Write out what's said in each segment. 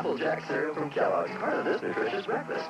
Applejack cereal from Kellogg's, part of this nutritious breakfast.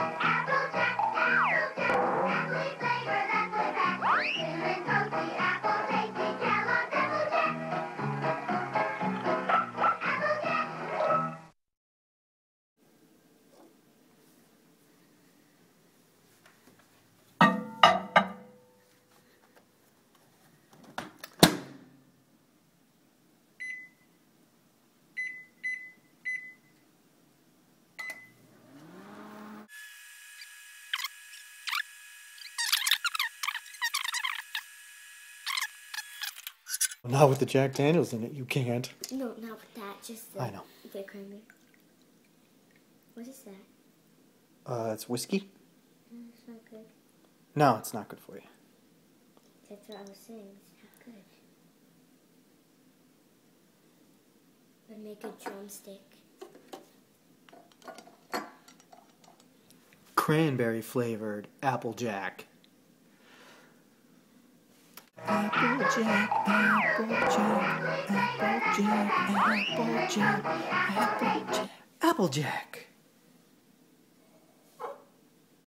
Not with the Jack Daniels in it, you can't. No, not with that, just the... I know. The cranberry. What is that? It's whiskey? It's not good. No, it's not good for you. That's what I was saying, it's not good. But make a drumstick. Cranberry flavored Applejack. Applejack, Applejack, Applejack, Applejack, Applejack, Applejack.